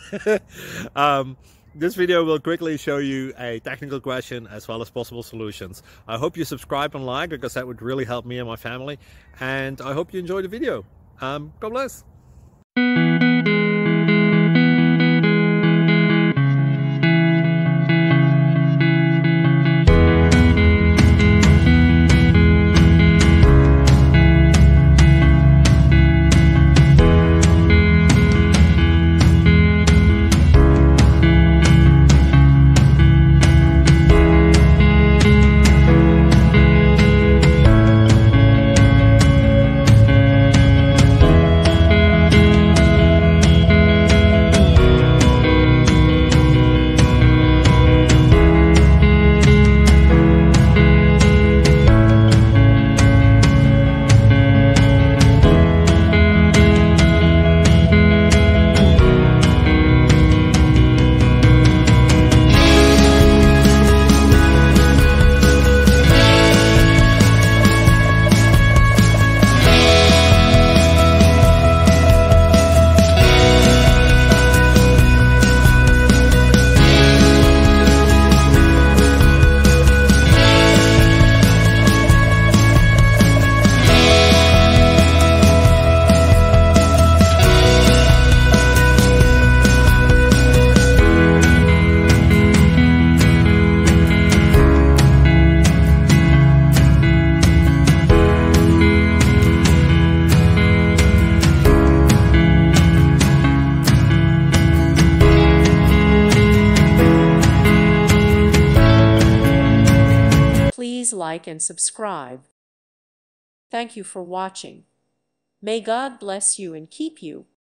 This video will quickly show you a technical question as well as possible solutions. I hope you subscribe and like, because that would really help me and my family. And I hope you enjoy the video. God bless. Please like and subscribe. Thank you for watching. May God bless you and keep you.